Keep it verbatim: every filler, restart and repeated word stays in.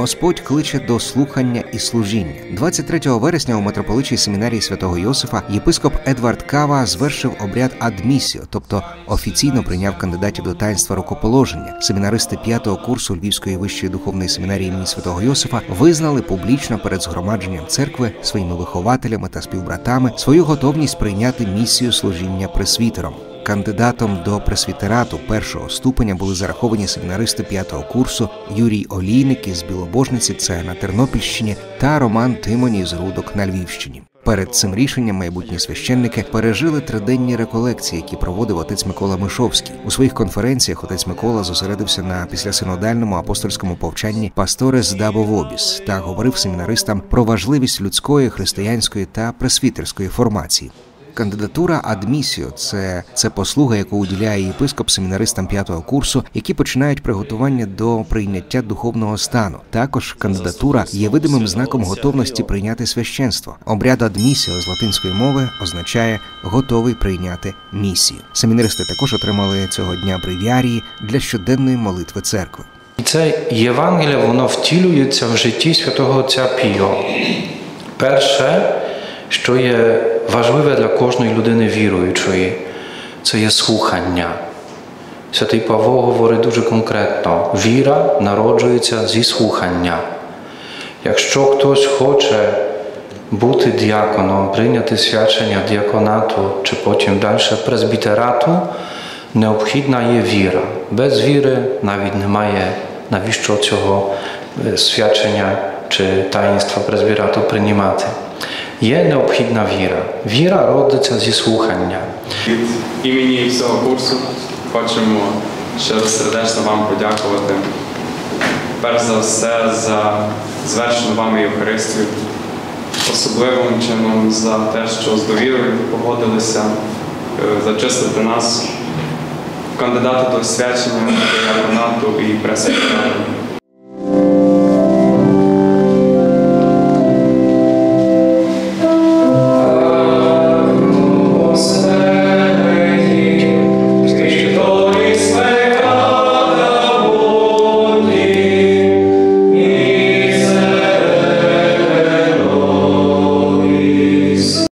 Господь кличе до слухання і служіння. двадцять третього вересня у митрополичій семінарії святого Йосифа єпископ Едвард Кава звершив обряд адмісіо, тобто офіційно прийняв кандидатів до таїнства рукоположення. Семінаристи п'ятого курсу Львівської вищої духовної семінарії імені святого Йосифа визнали публічно перед згромадженням церкви, своїми вихователями та співбратами свою готовність прийняти місію служіння пресвітером. Кандидатом до пресвітерату першого ступеня були зараховані семінаристи п'ятого курсу Юрій Олійник із Білобожниці, це на Тернопільщині, та Роман Тимоні з Рудок на Львівщині. Перед цим рішенням майбутні священники пережили триденні реколекції, які проводив отець Микола Мишовський. У своїх конференціях отець Микола зосередився на післясинодальному апостольському повчанні «Пасторес дабо вобіс» та говорив семінаристам про важливість людської, християнської та пресвітерської формації. Кандидатура адмісіо – це, це послуга, яку уділяє єпископ семінаристам п'ятого курсу, які починають приготування до прийняття духовного стану. Також кандидатура є видимим знаком готовності прийняти священство. Обряд адмісіо з латинської мови означає «готовий прийняти місію». Семінаристи також отримали цього дня бревіарії для щоденної молитви церкви. І це Євангеліє, воно втілюється в житті святого отця Піо. Перше, що є важливе для кожної людини віруючої, це є слухання. Святий Павло говорить дуже конкретно: віра народжується зі слухання. Якщо хтось хоче бути діаконом, прийняти свячення діаконату чи потім далі пресбітерату, необхідна є віра. Без віри навіть немає навіщо цього свячення чи таїнства пресбітерату приймати. Є необхідна віра. Віра родиться зі слухання. Від імені всього курсу хочемо ще раз сердечно вам подякувати. Перш за все за звершену вами Євхаристію. Особливим чином за те, що з довірою погодилися зачислити нас кандидата до свячення, діаконату і пресвітерату.